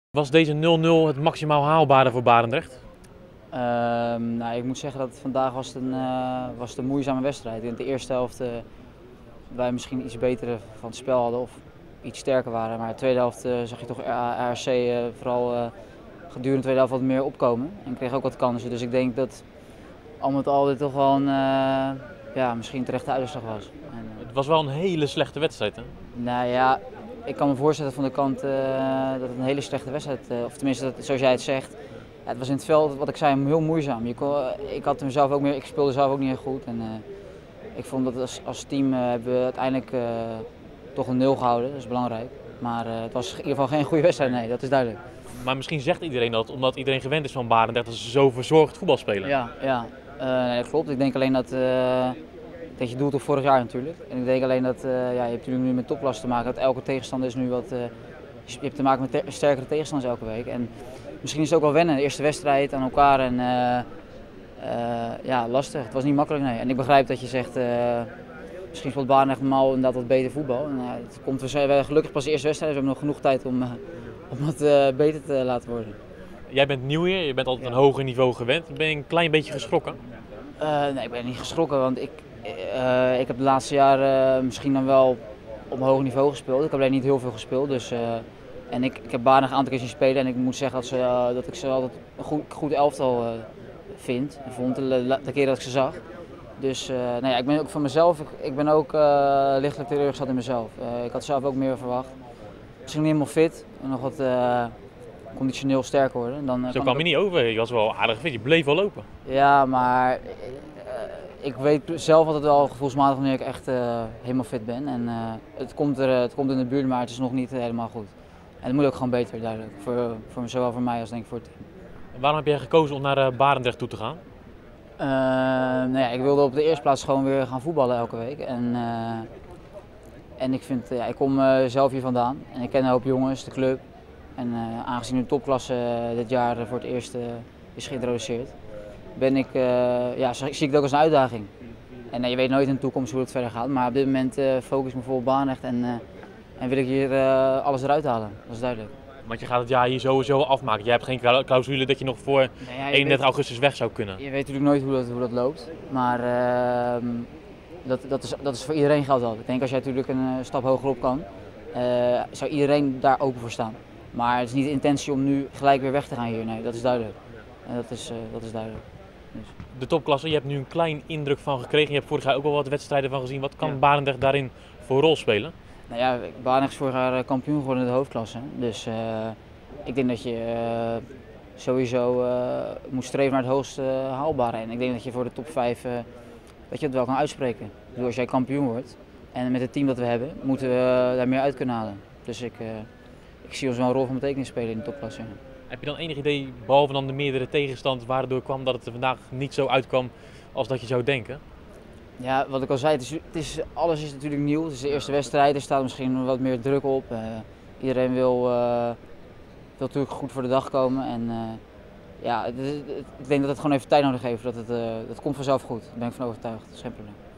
Was deze 0-0 het maximaal haalbare voor Barendrecht? Nou, ik moet zeggen dat vandaag was het een moeizame wedstrijd. In de eerste helft wij misschien iets beter van het spel hadden of iets sterker waren. Maar in de tweede helft zag je toch RC vooral gedurende de tweede helft wat meer opkomen. En kreeg ook wat kansen. Dus ik denk dat al met al dit toch wel misschien een terechte uitslag was. Het was wel een hele slechte wedstrijd, hè? Nou ja, ik kan me voorstellen van de kant dat het een hele slechte wedstrijd, of tenminste zoals jij het zegt. Ja, het was in het veld, wat ik zei, heel moeizaam. Ik speelde zelf ook niet echt goed. En, ik vond dat als team hebben we uiteindelijk toch een 0 gehouden, dat is belangrijk. Maar het was in ieder geval geen goede wedstrijd, nee, dat is duidelijk. Maar misschien zegt iedereen dat omdat iedereen gewend is van Barendrecht dat ze zo verzorgd voetbal spelen. Ja, nee, dat klopt. Ik denk alleen dat je doelt op vorig jaar natuurlijk. En ik denk alleen dat je hebt natuurlijk nu met topklasse te maken. Dat elke tegenstander is nu je hebt te maken met sterkere tegenstanders elke week. En misschien is het ook wel wennen, de eerste wedstrijd aan elkaar. En lastig. Het was niet makkelijk, nee. En ik begrijp dat je zegt, misschien speelt Barendrecht normaal inderdaad wat beter voetbal. En, we hebben gelukkig pas de eerste wedstrijd, dus we hebben nog genoeg tijd om het beter te laten worden. Jij bent nieuw hier, je bent altijd een hoger niveau gewend. Ben je een klein beetje geschrokken? Nee, ik ben niet geschrokken, want ik heb de laatste jaren misschien dan wel op een hoog niveau gespeeld. Ik heb alleen niet heel veel gespeeld. Dus, en ik heb Barendrecht een aantal keer zien spelen en ik moet zeggen dat ik ze altijd een goed elftal vind. En vond de keer dat ik ze zag. Dus ik ben ook van mezelf, ik ben ook lichtelijk teleurgesteld in mezelf. Ik had zelf ook meer verwacht. Misschien niet helemaal fit, nog wat conditioneel sterker worden. Zo kwam je niet over, je was wel aardig fit, je bleef wel lopen. Ja, maar ik weet zelf altijd wel gevoelsmatig wanneer ik echt helemaal fit ben. En het komt in de buurt, maar het is nog niet helemaal goed. En het moet ook gewoon beter, duidelijk. Zowel voor mij als denk ik voor het team. En waarom heb jij gekozen om naar Barendrecht toe te gaan? Ik wilde op de eerste plaats gewoon weer gaan voetballen elke week. En ik kom zelf hier vandaan en ik ken een hoop jongens, de club. En aangezien de topklasse dit jaar voor het eerst is geïntroduceerd, zie ik het ook als een uitdaging. En je weet nooit in de toekomst hoe het verder gaat, maar op dit moment focus ik me vol op Barendrecht en wil ik hier alles eruit halen, dat is duidelijk. Want je gaat het jaar hier sowieso afmaken. Jij hebt geen clausule dat je nog voor 31 augustus weg zou kunnen. Je weet natuurlijk nooit hoe dat loopt, maar dat is voor iedereen geldt dat. Ik denk als jij natuurlijk een stap hoger op kan, zou iedereen daar open voor staan. Maar het is niet de intentie om nu gelijk weer weg te gaan hier, nee, dat is duidelijk. Dat is duidelijk. Dus. De topklasse, je hebt nu een klein indruk van gekregen. Je hebt vorig jaar ook al wat wedstrijden van gezien. Wat kan Barendrecht daarin voor rol spelen? Nou ja, Barendrecht is vorig jaar kampioen geworden in de hoofdklasse. Dus ik denk dat je sowieso moet streven naar het hoogste haalbare. En ik denk dat je voor de top 5 dat je het wel kan uitspreken. Ik bedoel, als jij kampioen wordt en met het team dat we hebben, moeten we daar meer uit kunnen halen. Dus ik zie ons wel een rol van betekenis spelen in de topklasse. Heb je dan enig idee, behalve dan de meerdere tegenstand, waardoor kwam dat het er vandaag niet zo uitkwam als dat je zou denken? Ja, wat ik al zei, alles is natuurlijk nieuw. Het is de eerste wedstrijd, er staat misschien wat meer druk op. Iedereen wil natuurlijk goed voor de dag komen. En, ik denk dat het gewoon even tijd nodig heeft. Dat komt vanzelf goed, daar ben ik van overtuigd. Dat is geen probleem.